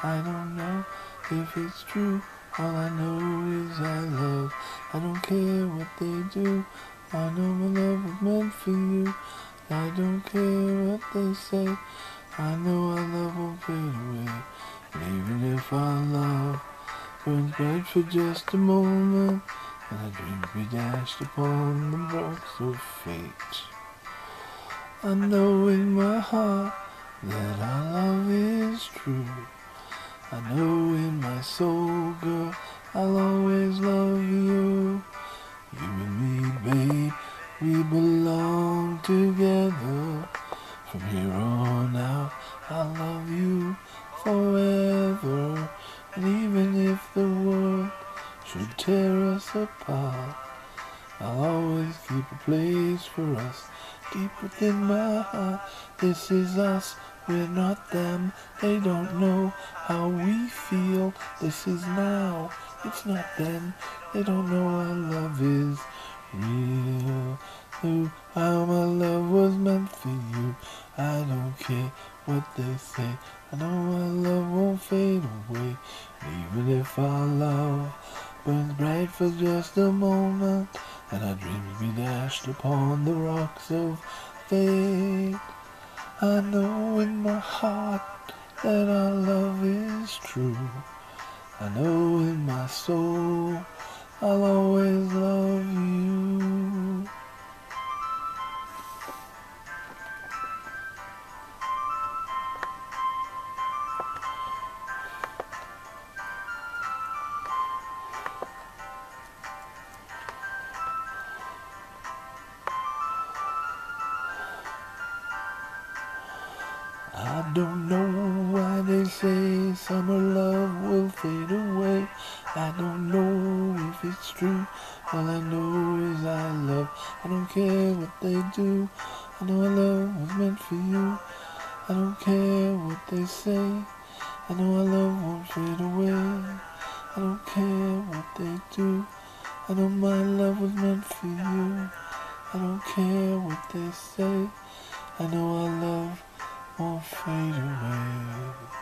I don't know if it's true. All I know is I love. I don't care what they do. I know my love was meant for you. I don't care what they say. I know our love won't fade away. And even if our love burns bright for just a moment, and our dreams be dashed upon the rocks of fate, I know in my heart that our love is true. I know in my soul, girl, I'll always love you. You and me, babe, we belong together. From here on out, I'll love you forever. And even if the world should tear us apart, I'll always keep a place for us deep within my heart. This is us, we're not them. They don't know how we feel. This is now, it's not then. They don't know our love is real. Ooh, how my love was meant for you. I don't care what they say. I know our love won't fade away. Even if our love burns bright for just a moment, and our dreams be dashed upon the rocks of fate, I know in my heart that our love is true. I know in my soul I'll always love you. I don't know why they say summer love will fade away. I don't know if it's true. All I know is I love. I don't care what they do. I know our love was meant for you. I don't care what they say. I know our love won't fade away. I don't care what they do. I know my love was meant for you. I don't care what they say. I know our love won't fade away.